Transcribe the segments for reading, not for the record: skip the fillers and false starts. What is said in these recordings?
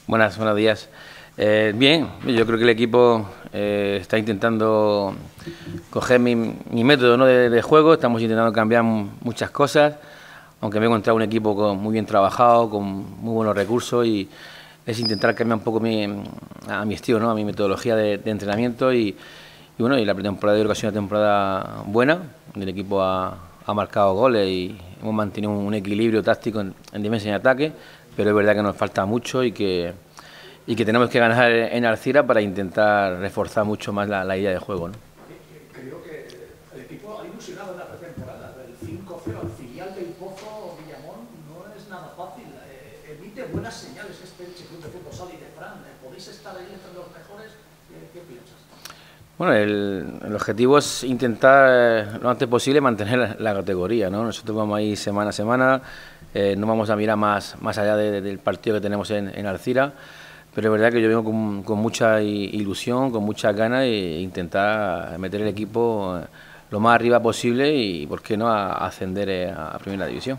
Buenos días. Bien, yo creo que el equipo está intentando coger mi método, ¿no?, de juego. Estamos intentando cambiar muchas cosas, aunque me he encontrado un equipo muy bien trabajado, con muy buenos recursos, y es intentar cambiar un poco a mi estilo, ¿no?, a mi metodología de entrenamiento. Y bueno, y la pretemporada yo creo que ha sido una temporada buena. El equipo ha marcado goles y hemos mantenido un equilibrio táctico en defensa y en ataque, pero es verdad que nos falta mucho y que tenemos que ganar en Alcira para intentar reforzar mucho más la idea de juego, ¿no? Creo que el equipo ha ilusionado en la pretemporada. El 5-0 al filial del Pozo Villamón no es nada fácil. Emite buenas señales este Elche Club de Fútbol Sala y de Fran. ¿Podéis estar ahí entre los mejores? ¿Qué piensas? Bueno, el objetivo es intentar lo antes posible mantener la categoría, ¿no? Nosotros vamos a ir semana a semana, no vamos a mirar más allá del partido que tenemos en Alcira, pero es verdad que yo vengo con mucha ilusión, con muchas ganas, e intentar meter el equipo lo más arriba posible y, ¿por qué no?, a ascender a Primera División.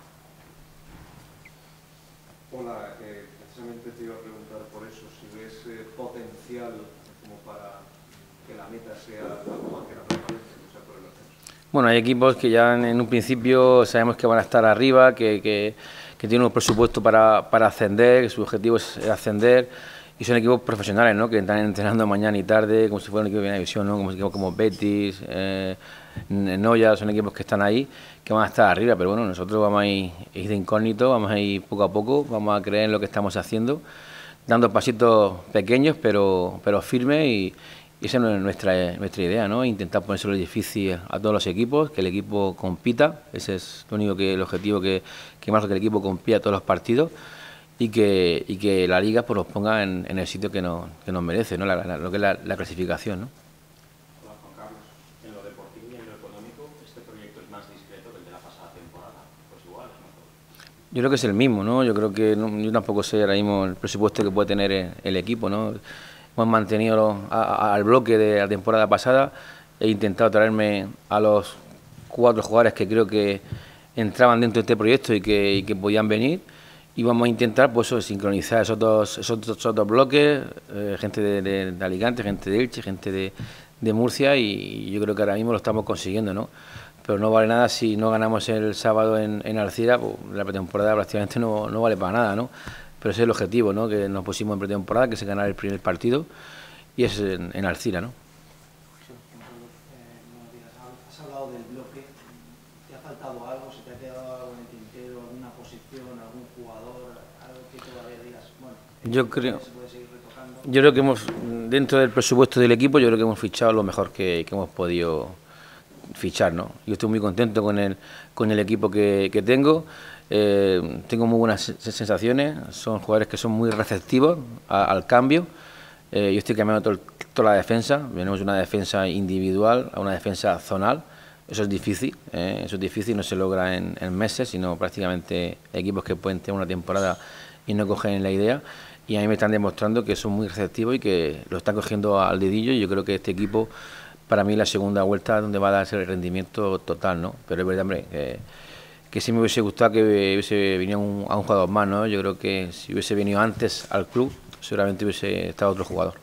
Hola, precisamente te iba a preguntar por eso, si ves potencial como para que la meta sea algo más que la permanencia, o sea, por el ascenso. Bueno, hay equipos que ya en un principio sabemos que van a estar arriba, que tienen un presupuesto para ascender, que su objetivo es ascender, y son equipos profesionales, ¿no?, que están entrenando mañana y tarde como si fuera un equipo de Primera División, ¿no?, como equipos como Betis, Noya. Son equipos que están ahí, que van a estar arriba, pero bueno, nosotros vamos a ir de incógnito, vamos a ir poco a poco, vamos a creer en lo que estamos haciendo, dando pasitos pequeños pero firmes, y esa es nuestra idea, ¿no?, intentar ponérselo difícil a todos los equipos, que el equipo compita. Ese es el objetivo que marca, que el equipo compita todos los partidos, y que la Liga pues nos ponga en el sitio que nos merece, ¿no?, lo que es la clasificación, ¿no? Hola, Juan Carlos. En lo deportivo y en lo económico, ¿este proyecto es más discreto que el de la pasada temporada? Pues igual, ¿no? Yo creo que es el mismo, ¿no? Yo creo que yo tampoco sé ahora mismo el presupuesto que puede tener el equipo, ¿no? Hemos mantenido al bloque de la temporada pasada. He intentado traerme a los 4 jugadores que creo que entraban dentro de este proyecto y que podían venir, y vamos a intentar pues sincronizar esos dos bloques, gente de Alicante, gente de Elche, gente de Murcia, y yo creo que ahora mismo lo estamos consiguiendo, ¿no? Pero no vale nada si no ganamos el sábado en Alcira, pues la pretemporada prácticamente no vale para nada, ¿no? Pero ese es el objetivo, ¿no?, que nos pusimos en pretemporada, que es ganar el primer partido, y es en Alcira, ¿no? Has hablado del bloque. ¿Te ha faltado algo? ¿Se te ha quedado algo en el tintero? ¿Alguna posición? ¿Algún jugador? ¿Algo que todavía digas, bueno, se puede seguir retocando? Yo creo que dentro del presupuesto del equipo, yo creo que hemos fichado lo mejor que hemos podido fichar, ¿no? Yo estoy muy contento con el equipo que tengo. Tengo muy buenas sensaciones. Son jugadores que son muy receptivos al cambio. Yo estoy cambiando toda la defensa. Venimos de una defensa individual a una defensa zonal. Eso es difícil, no se logra en meses, sino prácticamente equipos que pueden tener una temporada y no cogen la idea. Y a mí me están demostrando que son muy receptivos y que lo están cogiendo al dedillo. Y yo creo que este equipo, para mí, la segunda vuelta es donde va a darse el rendimiento total, ¿no? Pero es verdad, hombre, que sí me hubiese gustado que hubiese venido a un jugador más, ¿no? Yo creo que si hubiese venido antes al club, seguramente hubiese estado otro jugador.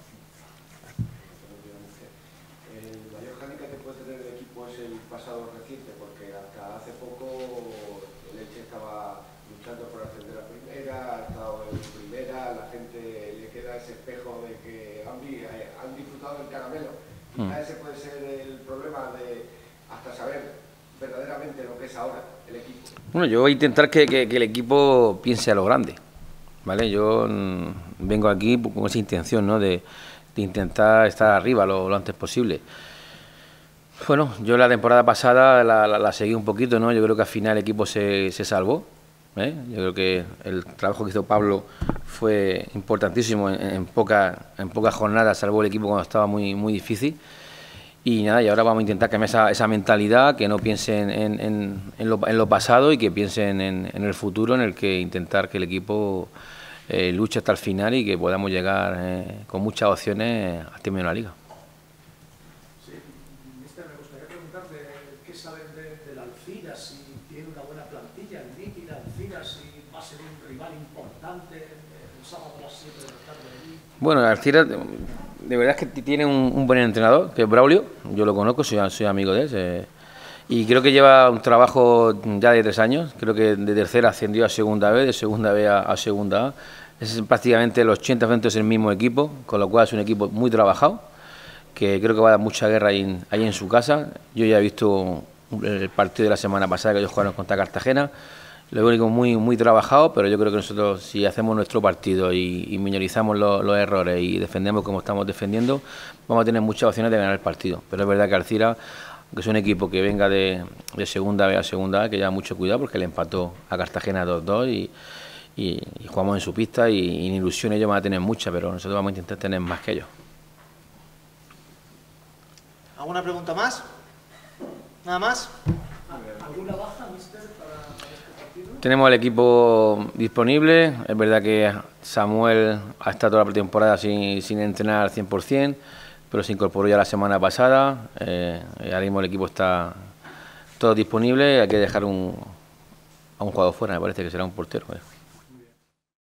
El mayor hándicap que puede tener el equipo es el pasado reciente, porque hasta hace poco el Elche estaba luchando por ascender a Primera, ha estado en Primera, la gente le queda ese espejo de que han disfrutado del caramelo. Quizá ese puede ser el problema de hasta saber verdaderamente lo que es ahora el equipo. Bueno, yo voy a intentar que el equipo piense a lo grande, ¿vale? Yo vengo aquí con esa intención, ¿no?, de intentar estar arriba lo antes posible. Bueno, yo la temporada pasada la seguí un poquito, ¿no? Yo creo que al final el equipo se salvó, ¿eh? Yo creo que el trabajo que hizo Pablo fue importantísimo. En pocas jornadas salvó el equipo cuando estaba muy difícil. Y nada, y ahora vamos a intentar cambiar esa mentalidad, que no piensen en lo pasado y que piensen en el futuro, en el que intentar que el equipo luche hasta el final y que podamos llegar con muchas opciones al término de la liga. Sí, mister, me gustaría preguntarte qué saben del Alcira, si tiene una buena plantilla, el nítida Alcira, si va a ser un rival importante el sábado a las 7 Bueno, Alcira, de verdad es que tiene un buen entrenador, que es Braulio. Yo lo conozco, soy amigo de él. Y creo que lleva un trabajo ya de 3 años. Creo que de tercera ascendió a segunda B, de segunda B a segunda A. Es prácticamente el 80% es el mismo equipo, con lo cual es un equipo muy trabajado, que creo que va a dar mucha guerra ahí en su casa. Yo ya he visto el partido de la semana pasada que ellos jugaron contra Cartagena. Lo único muy trabajado, pero yo creo que nosotros, si hacemos nuestro partido y minorizamos los errores y defendemos como estamos defendiendo, vamos a tener muchas opciones de ganar el partido. Pero es verdad que Alcira, que es un equipo que venga de segunda B a segunda A, que lleva mucho cuidado porque le empató a Cartagena 2-2 y jugamos en su pista y en ilusión ellos van a tener muchas, pero nosotros vamos a intentar tener más que ellos. ¿Alguna pregunta más? ¿Nada más? ¿Alguna baja, mister, para este partido? Tenemos el equipo disponible. Es verdad que Samuel ha estado toda la pretemporada sin entrenar al 100%, pero se incorporó ya la semana pasada. Ahora mismo el equipo está todo disponible. Hay que dejar a un jugador fuera, me parece que será un portero.